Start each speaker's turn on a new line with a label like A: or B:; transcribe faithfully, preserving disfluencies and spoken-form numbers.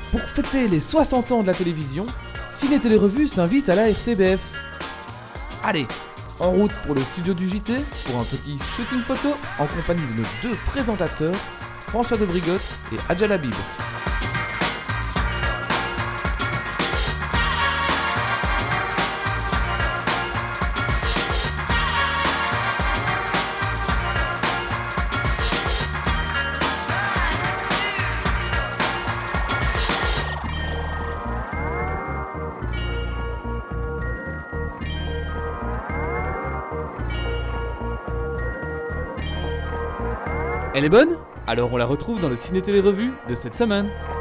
A: Pour fêter les soixante ans de la télévision, Ciné Télé Revue s'invite à la R T B F. Allez, en route pour le studio du J T pour un petit shooting photo en compagnie de nos deux présentateurs, François de Brigotte et Adjal Habib. Elle est bonne? Alors on la retrouve dans le Ciné Télé Revue de cette semaine.